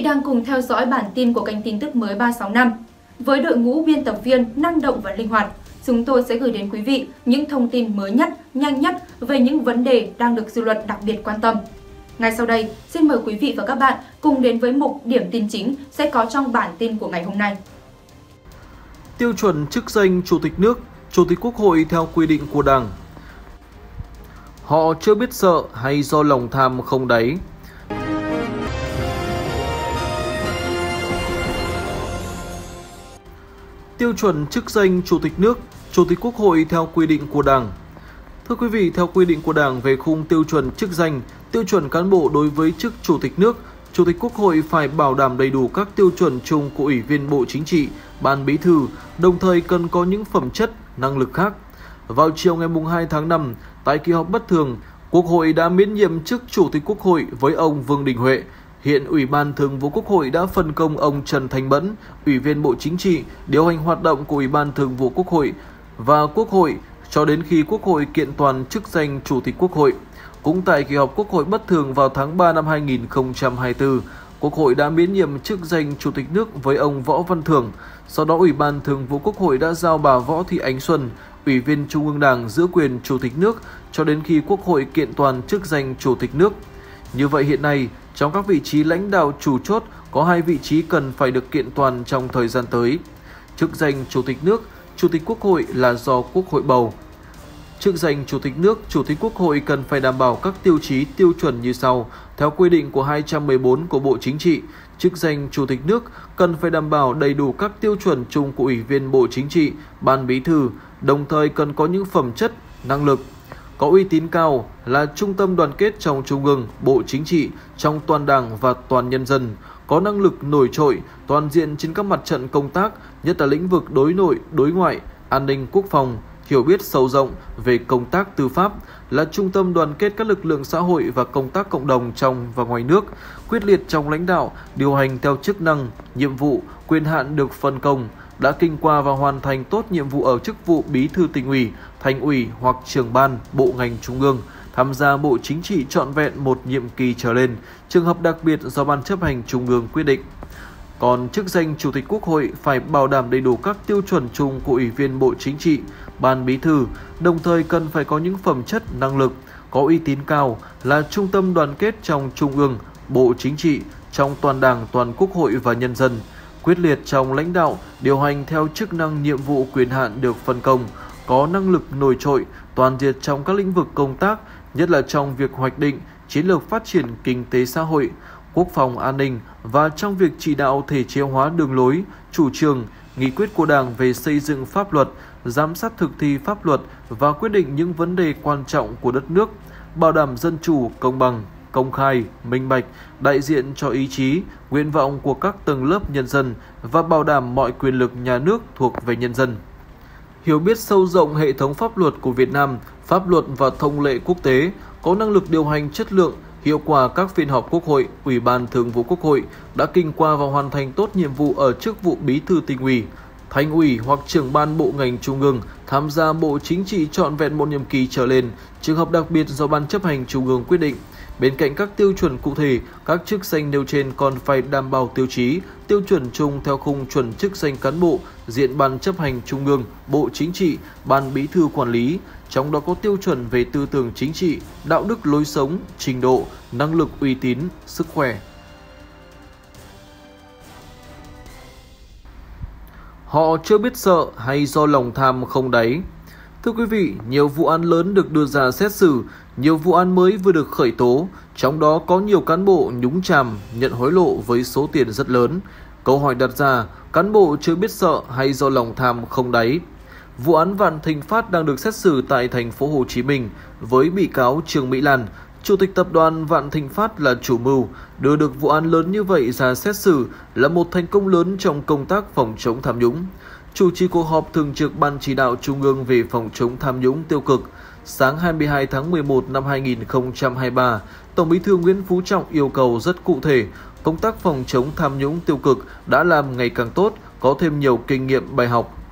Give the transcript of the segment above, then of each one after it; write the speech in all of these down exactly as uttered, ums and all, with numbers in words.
đang cùng theo dõi bản tin của kênh tin tức mới ba sáu năm. Với đội ngũ biên tập viên năng động và linh hoạt, chúng tôi sẽ gửi đến quý vị những thông tin mới nhất, nhanh nhất về những vấn đề đang được dư luận đặc biệt quan tâm. Ngay sau đây, xin mời quý vị và các bạn cùng đến với mục điểm tin chính sẽ có trong bản tin của ngày hôm nay. Tiêu chuẩn chức danh Chủ tịch nước, Chủ tịch Quốc hội theo quy định của Đảng. Họ chưa biết sợ hay do lòng tham không đáy? Tiêu chuẩn chức danh Chủ tịch nước, Chủ tịch Quốc hội theo quy định của Đảng. Thưa quý vị, theo quy định của Đảng về khung tiêu chuẩn chức danh, tiêu chuẩn cán bộ đối với chức Chủ tịch nước, Chủ tịch Quốc hội phải bảo đảm đầy đủ các tiêu chuẩn chung của Ủy viên Bộ Chính trị, Ban Bí thư, đồng thời cần có những phẩm chất, năng lực khác. Vào chiều ngày hai tháng năm, tại kỳ họp bất thường, Quốc hội đã miễn nhiệm chức Chủ tịch Quốc hội với ông Vương Đình Huệ. Hiện Ủy ban Thường vụ Quốc hội đã phân công ông Trần Thanh Mẫn, Ủy viên Bộ Chính trị, điều hành hoạt động của Ủy ban Thường vụ Quốc hội và Quốc hội cho đến khi Quốc hội kiện toàn chức danh Chủ tịch Quốc hội. Cũng tại kỳ họp Quốc hội bất thường vào tháng ba năm hai nghìn không trăm hai mươi tư, Quốc hội đã miễn nhiệm chức danh Chủ tịch nước với ông Võ Văn Thưởng. Sau đó, Ủy ban Thường vụ Quốc hội đã giao bà Võ Thị Ánh Xuân, Ủy viên Trung ương Đảng giữ quyền Chủ tịch nước cho đến khi Quốc hội kiện toàn chức danh Chủ tịch nước. Như vậy hiện nay, trong các vị trí lãnh đạo chủ chốt có hai vị trí cần phải được kiện toàn trong thời gian tới. Chức danh Chủ tịch nước, Chủ tịch Quốc hội là do Quốc hội bầu. Chức danh Chủ tịch nước, Chủ tịch Quốc hội cần phải đảm bảo các tiêu chí tiêu chuẩn như sau. Theo quy định của hai trăm mười bốn của Bộ Chính trị, chức danh Chủ tịch nước cần phải đảm bảo đầy đủ các tiêu chuẩn chung của Ủy viên Bộ Chính trị, Ban Bí thư, đồng thời cần có những phẩm chất, năng lực, có uy tín cao, là trung tâm đoàn kết trong Trung ương, Bộ Chính trị, trong toàn Đảng và toàn nhân dân, có năng lực nổi trội, toàn diện trên các mặt trận công tác, nhất là lĩnh vực đối nội, đối ngoại, an ninh quốc phòng, hiểu biết sâu rộng về công tác tư pháp, là trung tâm đoàn kết các lực lượng xã hội và công tác cộng đồng trong và ngoài nước, quyết liệt trong lãnh đạo, điều hành theo chức năng, nhiệm vụ, quyền hạn được phân công, đã kinh qua và hoàn thành tốt nhiệm vụ ở chức vụ Bí thư Tỉnh ủy, Thành ủy hoặc trưởng ban, bộ ngành trung ương, tham gia Bộ Chính trị trọn vẹn một nhiệm kỳ trở lên, trường hợp đặc biệt do Ban chấp hành Trung ương quyết định. Còn chức danh Chủ tịch Quốc hội phải bảo đảm đầy đủ các tiêu chuẩn chung của Ủy viên Bộ Chính trị, Ban Bí thư, đồng thời cần phải có những phẩm chất, năng lực, có uy tín cao, là trung tâm đoàn kết trong Trung ương, Bộ Chính trị, trong toàn Đảng, toàn Quốc hội và nhân dân, quyết liệt trong lãnh đạo, điều hành theo chức năng nhiệm vụ quyền hạn được phân công, có năng lực nổi trội, toàn diện trong các lĩnh vực công tác, nhất là trong việc hoạch định chiến lược phát triển kinh tế xã hội, quốc phòng an ninh và trong việc chỉ đạo thể chế hóa đường lối, chủ trương, nghị quyết của Đảng về xây dựng pháp luật, giám sát thực thi pháp luật và quyết định những vấn đề quan trọng của đất nước, bảo đảm dân chủ, công bằng, công khai, minh bạch, đại diện cho ý chí, nguyện vọng của các tầng lớp nhân dân và bảo đảm mọi quyền lực nhà nước thuộc về nhân dân. Hiểu biết sâu rộng hệ thống pháp luật của Việt Nam, pháp luật và thông lệ quốc tế, có năng lực điều hành chất lượng, hiệu quả các phiên họp Quốc hội, Ủy ban Thường vụ Quốc hội, đã kinh qua và hoàn thành tốt nhiệm vụ ở chức vụ Bí thư Tỉnh ủy, Thành ủy hoặc trưởng ban bộ ngành trung ương, tham gia Bộ Chính trị trọn vẹn một nhiệm kỳ trở lên, trường hợp đặc biệt do Ban chấp hành Trung ương quyết định. Bên cạnh các tiêu chuẩn cụ thể, các chức danh nêu trên còn phải đảm bảo tiêu chí, tiêu chuẩn chung theo khung chuẩn chức danh cán bộ, diện Ban chấp hành Trung ương, Bộ Chính trị, Ban Bí thư quản lý, trong đó có tiêu chuẩn về tư tưởng chính trị, đạo đức lối sống, trình độ, năng lực uy tín, sức khỏe. Họ chưa biết sợ hay do lòng tham không đáy? Thưa quý vị, nhiều vụ án lớn được đưa ra xét xử, nhiều vụ án mới vừa được khởi tố, trong đó có nhiều cán bộ nhúng chàm, nhận hối lộ với số tiền rất lớn. Câu hỏi đặt ra, cán bộ chưa biết sợ hay do lòng tham không đáy? Vụ án Vạn Thịnh Phát đang được xét xử tại thành phố Hồ Chí Minh với bị cáo Trương Mỹ Lan, Chủ tịch tập đoàn Vạn Thịnh Phát là chủ mưu. Đưa được vụ án lớn như vậy ra xét xử là một thành công lớn trong công tác phòng chống tham nhũng. Chủ trì cuộc họp thường trực Ban Chỉ đạo Trung ương về phòng chống tham nhũng tiêu cực, sáng hai mươi hai tháng mười một năm hai nghìn không trăm hai mươi ba, Tổng Bí thư Nguyễn Phú Trọng yêu cầu rất cụ thể, công tác phòng chống tham nhũng tiêu cực đã làm ngày càng tốt, có thêm nhiều kinh nghiệm bài học,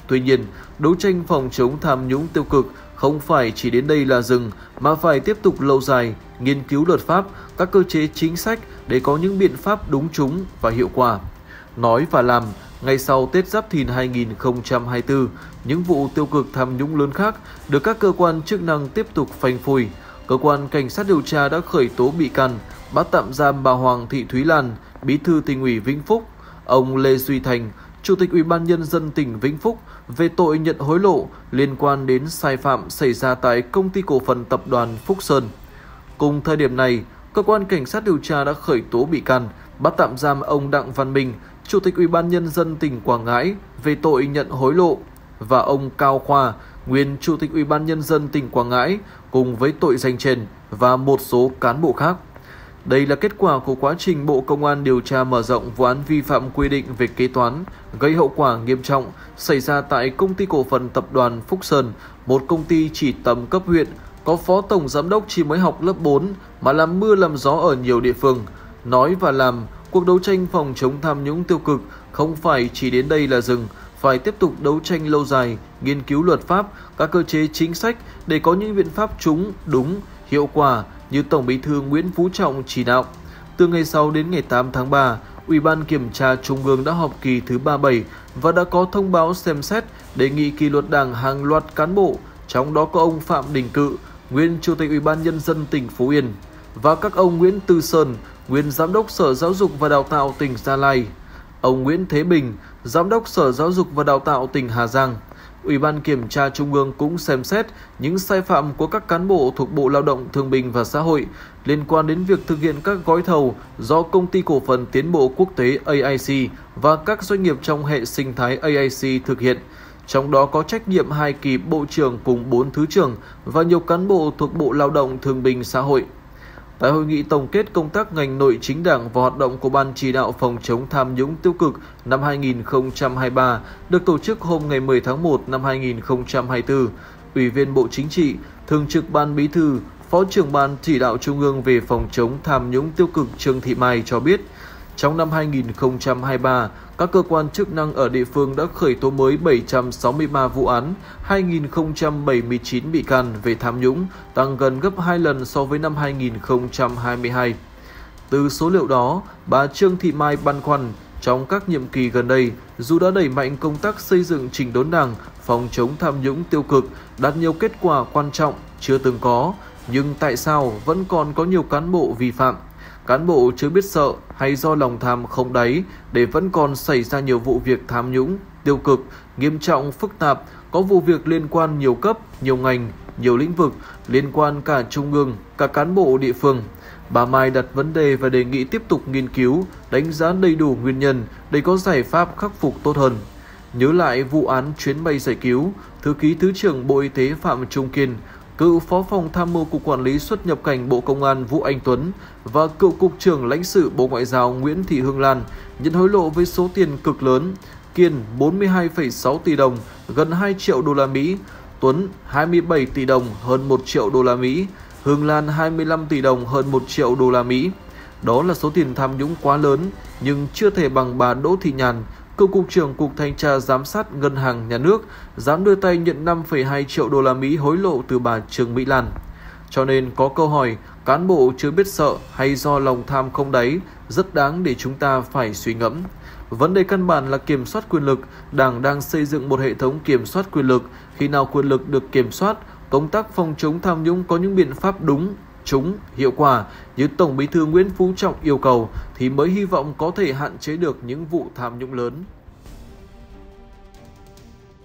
Tuy nhiên, đấu tranh phòng chống tham nhũng tiêu cực không phải chỉ đến đây là dừng, mà phải tiếp tục lâu dài, nghiên cứu luật pháp, các cơ chế chính sách để có những biện pháp đúng trúng và hiệu quả. Nói và làm, ngay sau Tết Giáp Thìn hai nghìn không trăm hai mươi tư, những vụ tiêu cực tham nhũng lớn khác được các cơ quan chức năng tiếp tục phanh phui. Cơ quan Cảnh sát điều tra đã khởi tố bị can, bắt tạm giam bà Hoàng Thị Thúy Lan, Bí thư Tỉnh ủy Vĩnh Phúc, ông Lê Duy Thành, Chủ tịch Ủy ban Nhân dân tỉnh Vĩnh Phúc về tội nhận hối lộ liên quan đến sai phạm xảy ra tại Công ty Cổ phần Tập đoàn Phúc Sơn. Cùng thời điểm này, Cơ quan Cảnh sát điều tra đã khởi tố bị can, bắt tạm giam ông Đặng Văn Minh, Chủ tịch Ủy ban Nhân dân tỉnh Quảng Ngãi về tội nhận hối lộ và ông Cao Khoa, nguyên Chủ tịch Ủy ban Nhân dân tỉnh Quảng Ngãi cùng với tội danh trên và một số cán bộ khác. Đây là kết quả của quá trình Bộ Công an điều tra mở rộng vụ án vi phạm quy định về kế toán gây hậu quả nghiêm trọng xảy ra tại Công ty Cổ phần Tập đoàn Phúc Sơn, một công ty chỉ tầm cấp huyện, có phó tổng giám đốc chỉ mới học lớp bốn mà làm mưa làm gió ở nhiều địa phương. Nói và làm, cuộc đấu tranh phòng chống tham nhũng tiêu cực không phải chỉ đến đây là dừng, phải tiếp tục đấu tranh lâu dài, nghiên cứu luật pháp, các cơ chế chính sách để có những biện pháp trúng, đúng, hiệu quả như Tổng Bí thư Nguyễn Phú Trọng chỉ đạo. Từ ngày sáu đến ngày tám tháng ba, Ủy ban Kiểm tra Trung ương đã họp kỳ thứ ba mươi bảy và đã có thông báo xem xét đề nghị kỷ luật Đảng hàng loạt cán bộ, trong đó có ông Phạm Đình Cự, nguyên Chủ tịch Ủy ban Nhân dân tỉnh Phú Yên, và các ông Nguyễn Tư Sơn, nguyên Giám đốc Sở Giáo dục và Đào tạo tỉnh Gia Lai, ông Nguyễn Thế Bình, Giám đốc Sở Giáo dục và Đào tạo tỉnh Hà Giang. Ủy ban Kiểm tra Trung ương cũng xem xét những sai phạm của các cán bộ thuộc Bộ Lao động Thương binh và Xã hội liên quan đến việc thực hiện các gói thầu do Công ty Cổ phần Tiến bộ Quốc tế A I C và các doanh nghiệp trong hệ sinh thái A I C thực hiện. Trong đó có trách nhiệm hai kỳ Bộ trưởng cùng bốn Thứ trưởng và nhiều cán bộ thuộc Bộ Lao động Thương binh Xã hội. Tại hội nghị tổng kết công tác ngành nội chính Đảng và hoạt động của Ban chỉ đạo phòng chống tham nhũng tiêu cực năm hai nghìn không trăm hai mươi ba được tổ chức hôm ngày mười tháng một năm hai nghìn không trăm hai mươi tư, Ủy viên Bộ Chính trị, Thường trực Ban Bí thư, Phó trưởng Ban chỉ đạo Trung ương về phòng chống tham nhũng tiêu cực Trương Thị Mai cho biết, trong năm hai nghìn không trăm hai mươi ba, các cơ quan chức năng ở địa phương đã khởi tố mới bảy trăm sáu mươi ba vụ án, hai nghìn không trăm bảy mươi chín bị can về tham nhũng, tăng gần gấp hai lần so với năm hai nghìn không trăm hai mươi hai. Từ số liệu đó, bà Trương Thị Mai băn khoăn, trong các nhiệm kỳ gần đây, dù đã đẩy mạnh công tác xây dựng chỉnh đốn Đảng, phòng chống tham nhũng tiêu cực, đạt nhiều kết quả quan trọng chưa từng có, nhưng tại sao vẫn còn có nhiều cán bộ vi phạm? Cán bộ chưa biết sợ hay do lòng tham không đáy để vẫn còn xảy ra nhiều vụ việc tham nhũng, tiêu cực, nghiêm trọng, phức tạp, có vụ việc liên quan nhiều cấp, nhiều ngành, nhiều lĩnh vực, liên quan cả trung ương, cả cán bộ địa phương. Bà Mai đặt vấn đề và đề nghị tiếp tục nghiên cứu, đánh giá đầy đủ nguyên nhân để có giải pháp khắc phục tốt hơn. Nhớ lại vụ án chuyến bay giải cứu, Thư ký Thứ trưởng Bộ Y tế Phạm Trung Kiên, cựu Phó phòng Tham mưu Cục Quản lý xuất nhập cảnh Bộ Công an Vũ Anh Tuấn và cựu Cục trưởng Lãnh sự Bộ Ngoại giao Nguyễn Thị Hương Lan nhận hối lộ với số tiền cực lớn. Kiên bốn mươi hai phẩy sáu tỷ đồng, gần hai triệu đô la Mỹ, Tuấn hai mươi bảy tỷ đồng, hơn một triệu đô la Mỹ, Hương Lan hai mươi lăm tỷ đồng, hơn một triệu đô la Mỹ. Đó là số tiền tham nhũng quá lớn, nhưng chưa thể bằng bà Đỗ Thị Nhàn, cựu Cục trưởng Cục Thanh tra Giám sát Ngân hàng Nhà nước, dám đưa tay nhận năm phẩy hai triệu đô la Mỹ hối lộ từ bà Trương Mỹ Lan. Cho nên có câu hỏi, cán bộ chưa biết sợ hay do lòng tham không đáy, rất đáng để chúng ta phải suy ngẫm. Vấn đề căn bản là kiểm soát quyền lực. Đảng đang xây dựng một hệ thống kiểm soát quyền lực. Khi nào quyền lực được kiểm soát, công tác phòng chống tham nhũng có những biện pháp đúng, trúng, hiệu quả như Tổng Bí thư Nguyễn Phú Trọng yêu cầu thì mới hy vọng có thể hạn chế được những vụ tham nhũng lớn.